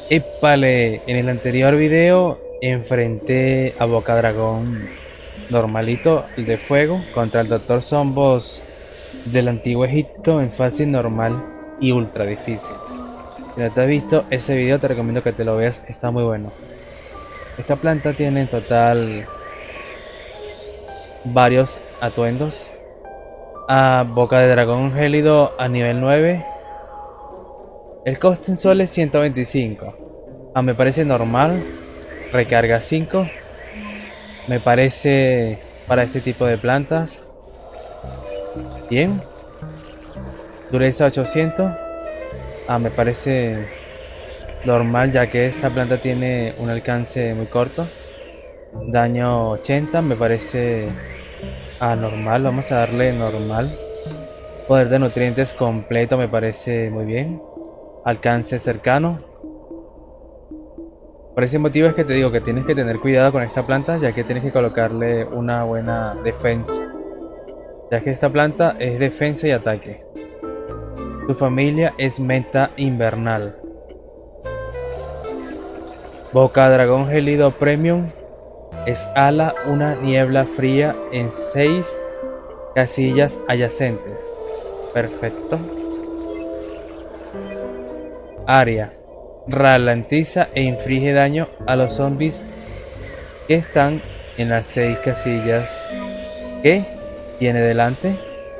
Épale, en el anterior video enfrenté a Bocadragón normalito, el de fuego, contra el Doctor Zombos del antiguo Egipto en fácil, normal y ultra difícil. Si no te has visto ese video, te recomiendo que te lo veas, está muy bueno. Esta planta tiene en total varios atuendos. A Boca de Dragón Gélido a nivel 9. El coste en sol es 125. Me parece normal. Recarga 5. Me parece para este tipo de plantas bien. Dureza 800. Me parece normal, ya que esta planta tiene un alcance muy corto. Daño 80. Me parece normal. Vamos a darle normal. Poder de nutrientes completo, me parece muy bien. Alcance cercano. Por ese motivo es que te digo que tienes que tener cuidado con esta planta, ya que tienes que colocarle una buena defensa, ya que esta planta es defensa y ataque. Su familia es meta invernal. Boca Dragón Gélido Premium escala una niebla fría en 6 casillas adyacentes. Perfecto. Área: ralentiza e inflige daño a los zombies que están en las 6 casillas que tiene delante.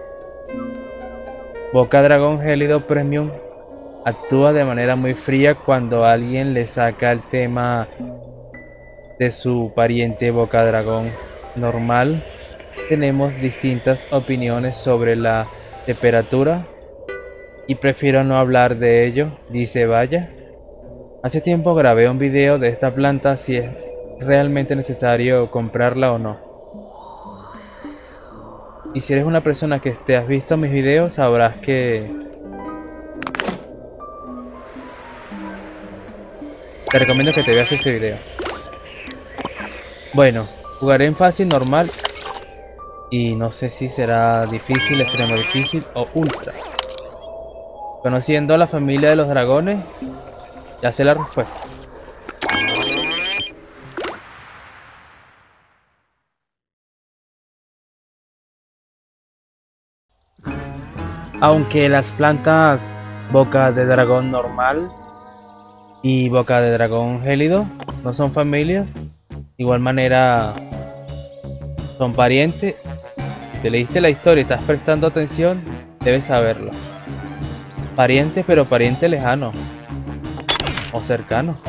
Boca Dragón Gélido Premium actúa de manera muy fría cuando alguien le saca el tema de su pariente Boca Dragón normal. Tenemos distintas opiniones sobre la temperatura y prefiero no hablar de ello, dice Vaya. Hace tiempo grabé un video de esta planta, si es realmente necesario comprarla o no. Y si eres una persona que te has visto mis videos, sabrás que te recomiendo que te veas ese video. Bueno, jugaré en fácil, normal y no sé si será difícil, extremo difícil o ultra. Conociendo a la familia de los dragones, ya sé la respuesta. Aunque las plantas Boca de Dragón normal y Boca de Dragón Gélido no son familias, de igual manera son parientes. Si te leíste la historia y estás prestando atención, debes saberlo. Pariente, pero pariente lejano o cercano.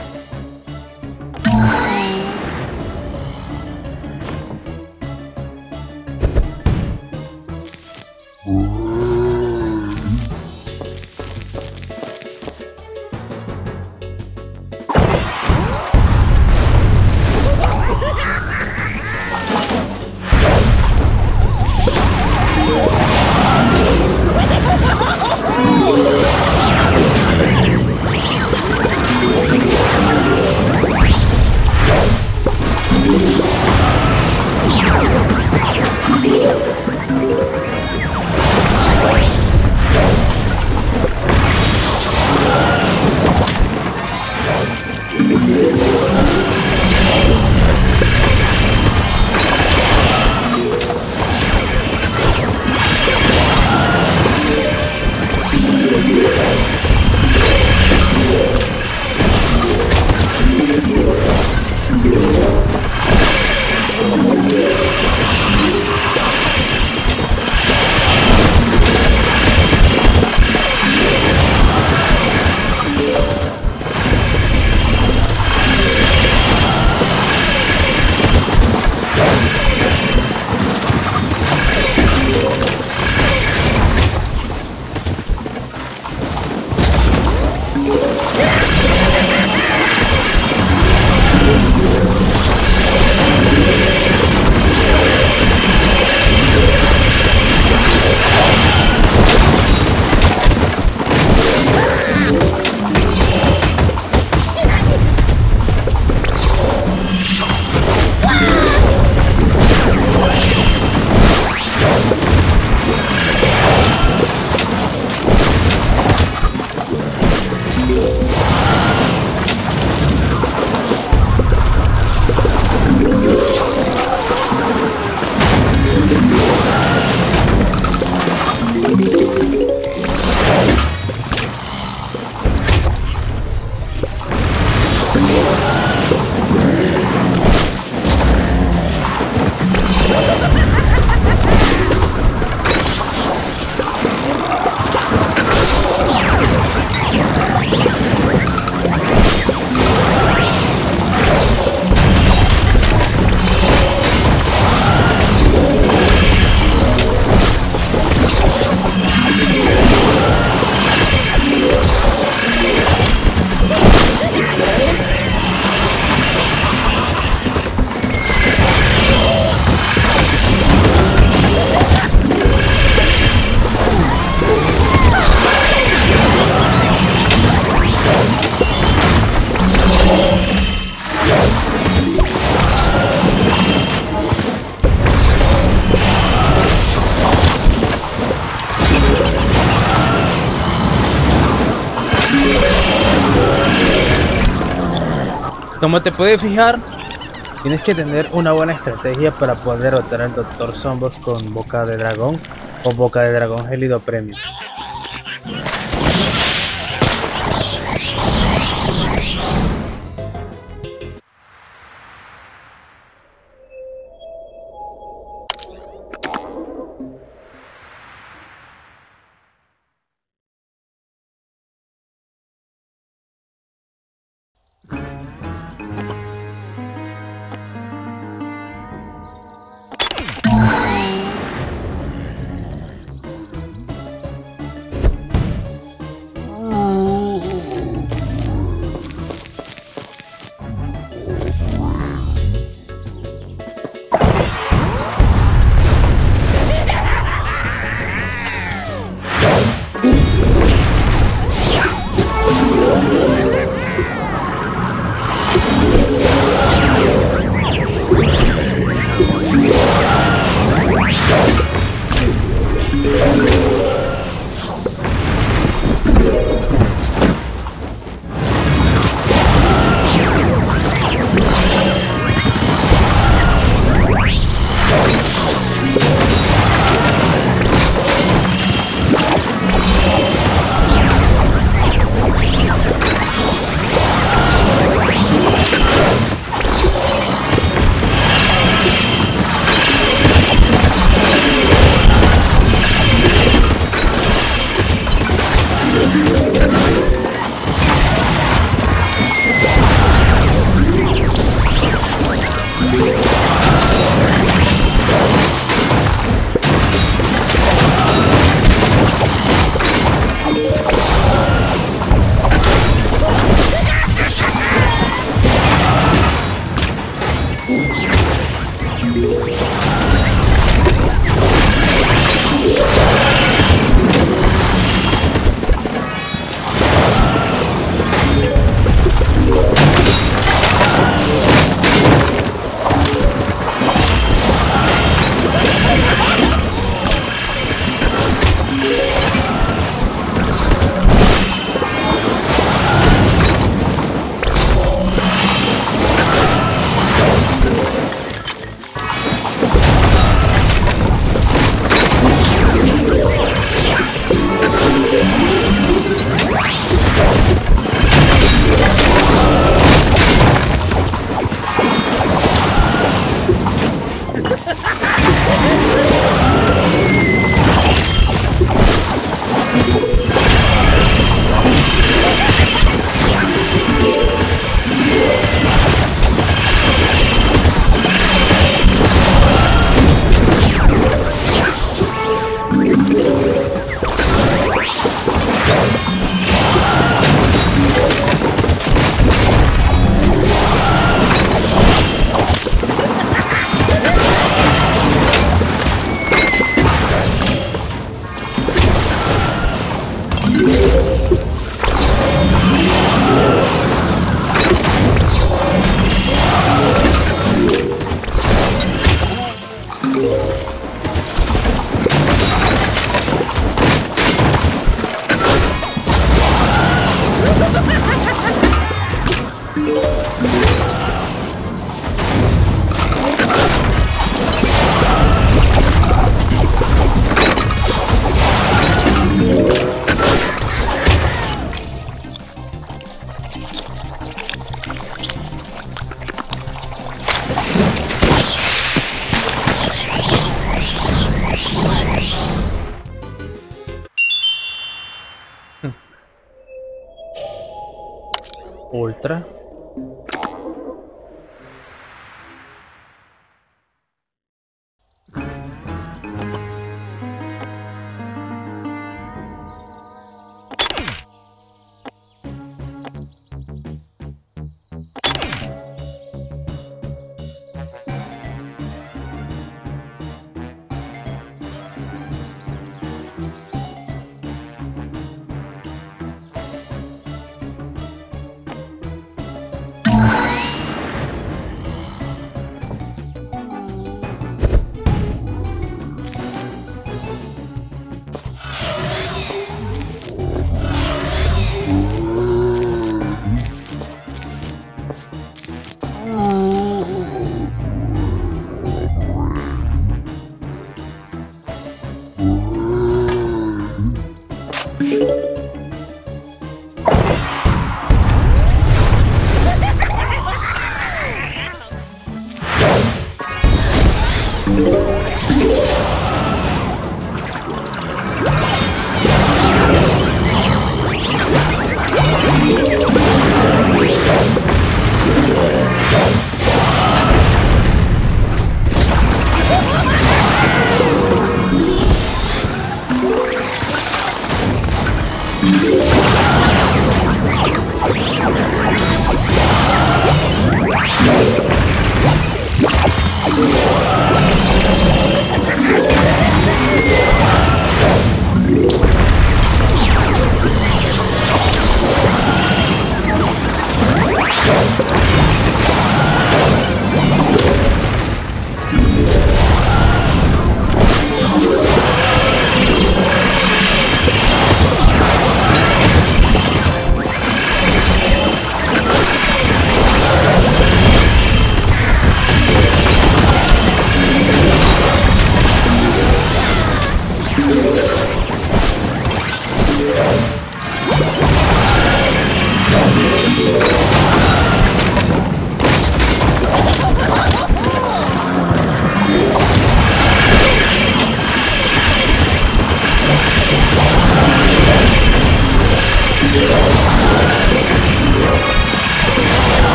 Como te puedes fijar, tienes que tener una buena estrategia para poder derrotar al Dr. Zombox con Boca de Dragón o Boca de Dragón Gélido Premium. Ultra.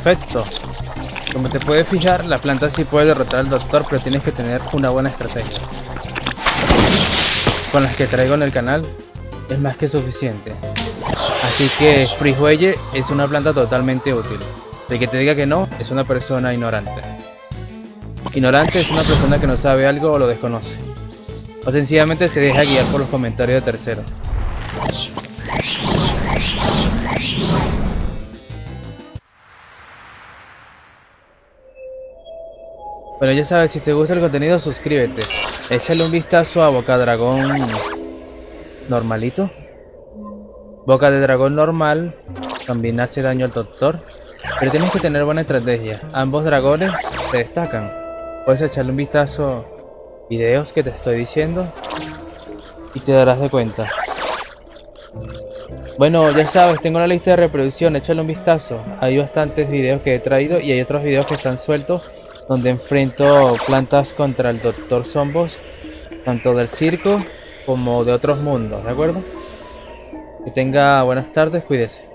Perfecto. Como te puedes fijar, la planta sí puede derrotar al doctor, pero tienes que tener una buena estrategia. Con las que traigo en el canal es más que suficiente. Así que Frijueye es una planta totalmente útil. El que te diga que no es una persona ignorante. Ignorante es una persona que no sabe algo o lo desconoce. O sencillamente se deja guiar por los comentarios de terceros. Bueno, ya sabes, si te gusta el contenido, suscríbete. Échale un vistazo a Boca Dragón normalito. Boca de dragón normal también hace daño al doctor, pero tienes que tener buena estrategia. Ambos dragones te destacan. Puedes echarle un vistazo a videos que te estoy diciendo y te darás de cuenta. Bueno, ya sabes, tengo una lista de reproducción, échale un vistazo. Hay bastantes videos que he traído y hay otros videos que están sueltos donde enfrento plantas contra el Doctor Zomboss, tanto del circo como de otros mundos, ¿de acuerdo? Que tenga buenas tardes, cuídese.